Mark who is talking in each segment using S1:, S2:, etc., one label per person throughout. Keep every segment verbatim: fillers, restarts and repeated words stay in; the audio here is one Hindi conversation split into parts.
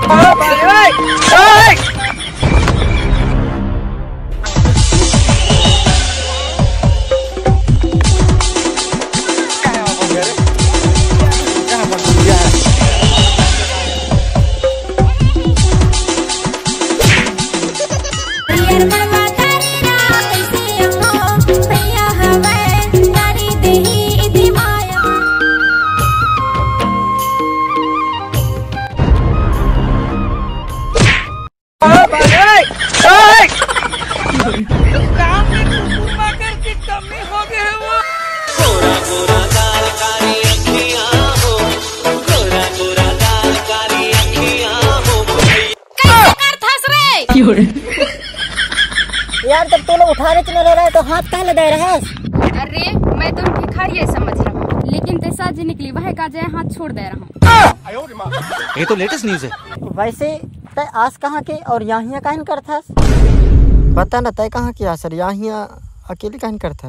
S1: यार जब तू लोग उठाने चला रहा है तो हाथ कहाँ लगा रहा है?
S2: अरे मैं तो भिखारी है समझ रहा हूँ, लेकिन जैसा जी निकली वह का जाए हाथ छोड़ दे रहा हूँ।
S3: ये तो लेटेस्ट न्यूज है।
S1: वैसे तय आस कहाँ के और यहाँ काहे करता? बता ना तय कहाँ की आसर यहाँ अकेले काहे करता?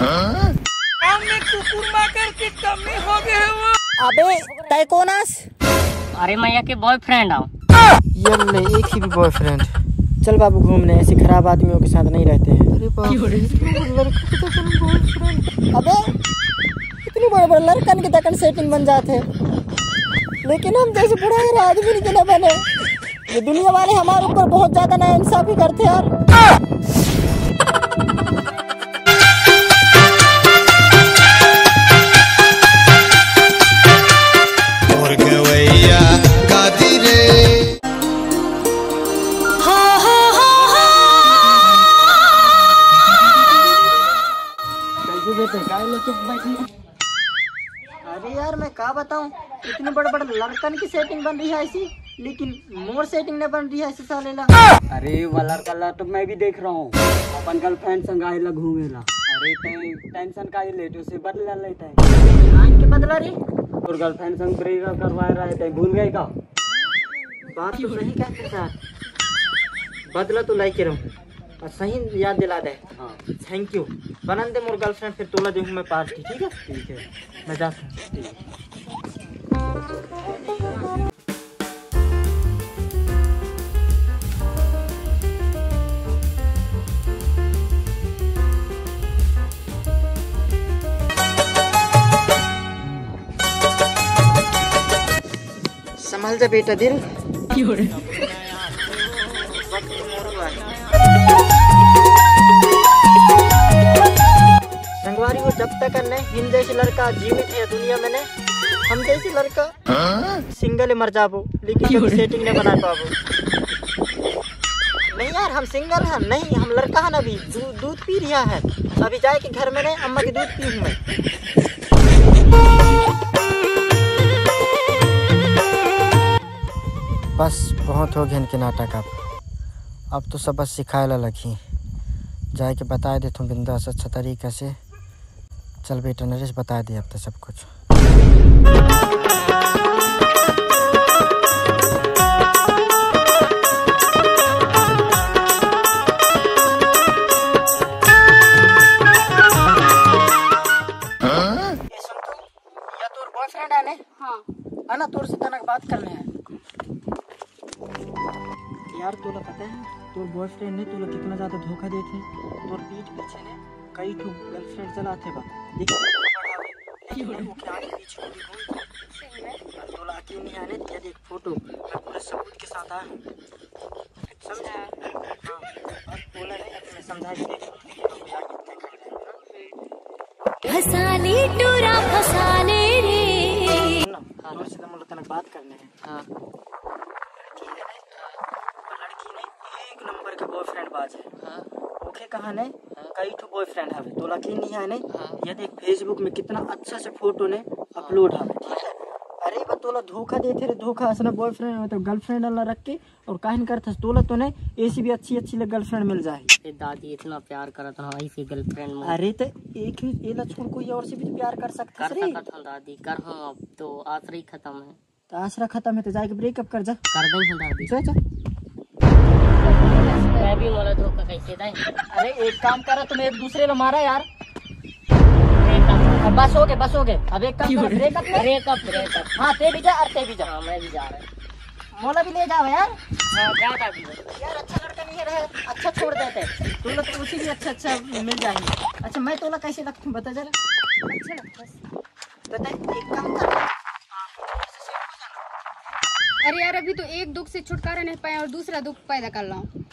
S1: अबे तय कौन आस?
S4: अरे मैं के बॉयफ्रेंड हूँ।
S1: ये एक ही भी बॉयफ्रेंड। चल बाबू घूमने, ऐसे खराब आदमियों के साथ नहीं रहते हैं। अरे अबे इतनी बड़े बड़े लड़कन के तकन सेटिंग बन जाते, लेकिन हम जैसे बुढ़ा आदमी के न बने। ये दुनिया वाले हमारे ऊपर बहुत ज्यादा नाइंसाफी करते यार। अरे यार मैं क्या बताऊं, इतने बड़े बड़े लड़कन की सेटिंग बन रही है ऐसी, लेकिन मोर सेटिंग नहीं बन रही है ऐसे साले ला।
S5: अरे वो लड़का ला तो मैं भी देख रहा हूँ, अपन गर्लफ्रेंड संग आए ला घूमेला। अरे टेंशन का ये लेट उसे बदला लेता है।
S1: इनके बदला रे
S5: और गर्लफ्रेंड संग ब्रेकअप करवा रहे थे, भूल गए का?
S1: बात तो सही कहते सर, बदला तो लाई के रहूं और सही याद दिला दे।
S5: हाँ
S1: थैंक यू। बना दे मोर गर्लफ्रेंड, फिर तोला देखूं मैं पार्टी। ठीक है
S5: ठीक है,
S1: मैं जाता हूँ। संभाल जा बेटा, दिल संगवारी हो। जब तक न हिंद जैसे लड़का जीवित है दुनिया में, ने हम जैसे लड़का सिंगल मर जाबो, लेकिन कभी सेटिंग नहीं बना पाबो। नहीं यार हम सिंगल हैं, नहीं हम लड़का है ना, अभी दूध दूध पी रहा है। अभी जाए के घर में ने अम्मा के दूध पी हूँ मैं। बस बहुत हो गया इनके नाटक। अब अब तो सब बस सिखाए लगी, जाए के बता दे तुम बिंदास अच्छा तरीके से। चल बेटा नरेश बता दे अब तो सब कुछ। बॉयफ्रेंड है ने? हाँ है ना, तोर से तनक बात करने हैं यार। तोला पता है तोर बॉयफ्रेंड ने तोला कितना ज्यादा धोखा देते, तोर पीठ पीछे ने कई ठो गर्लफ्रेंड चलाते बा। देखो तोला क्यों नहीं आने दिया? देख फोटो मैं पूरे सबूत के साथ आया हूँ, समझा? हाँ और बोला नहीं अपने समझा के देख
S6: फसाले टूरा फसाले रे।
S1: तोर से तो मुझे तनक बात करने हैं। हाँ लड़की ने एक नंबर के बॉयफ्रेंड बाज है। हाँ ओके कहा ने कई ठो बॉयफ्रेंड है, तो लकी नहीं है ने। ये देख फेसबुक में कितना अच्छा से फोटो ने अपलोड है। ठीक है अरे बा तोला धोखा देते रे, धोखा असना बॉयफ्रेंड मतलब गर्लफ्रेंड अल्लाह रख के और काहन करता तोला तो ने ऐसी भी अच्छी अच्छी गर्लफ्रेंड मिल जाए।
S4: दादी इतना प्यार करत ना ऐसी गर्लफ्रेंड।
S1: अरे तो एक ही एला छोड़ कोई और से भी तो प्यार कर सकता
S4: कर सकत हूं दादी, कर हम अब तो आसरा ही खत्म है।
S1: तो आसरा खत्म है तो जाके ब्रेकअप कर जा।
S4: कर दई हूं दादी।
S1: चल चल
S4: मैं भी मोला धोखा कैसे दे?
S1: अरे एक काम करा, तुम एक दूसरे को मारा यार। बस हो गए बस हो गए। अब एक काम कर, ब्रेकअप
S4: ब्रेकअप ब्रेकअप।
S1: हाँ ते भी जा और ते भी जा।
S4: हाँ मैं भी जा रहा हूँ।
S1: मोला भी ले जाओ यार।
S4: हाँ, जा दादी भाई।
S1: यार अच्छा लड़का नहीं रहे, अच्छा छोड़ देते तोला तो उसी भी अच्छा अच्छा मिल जाएंगे। अच्छा मैं तोला कैसे लगता हूँ बता जरा।
S2: अच्छा लगता है।
S1: बता एक काम कर।
S2: अरे यार अभी तो एक दुख से छुटकारा नहीं पाया और दूसरा दुख पैदा कर रहा हूँ।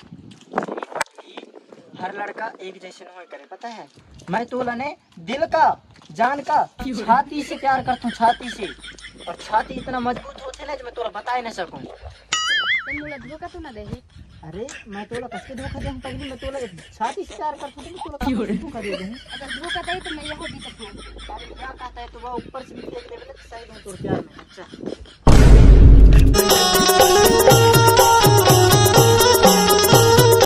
S1: हर लड़का एक जैसे नहीं करे पता है। मैं तोला ने दिल का जान का छाती से प्यार करता हूँ, छाती से। और छाती इतना मजबूत होते ना जो मैं तोला बता ही नहीं सकूँ।
S2: तुम मोला धोखा तो ना दे।
S1: अरे मैं तोला कैसे धोखा दे पगली, मैं तोला छाती से प्यार करता हूँ, तोला कैसे धोखा दे दूँ।
S2: अगर धोखा दे तो मैं यहाँ भी सकता
S1: अरे क्या कहता है तो वह ऊपर से भी देख ले सही नहीं तोर प्यार में। अच्छा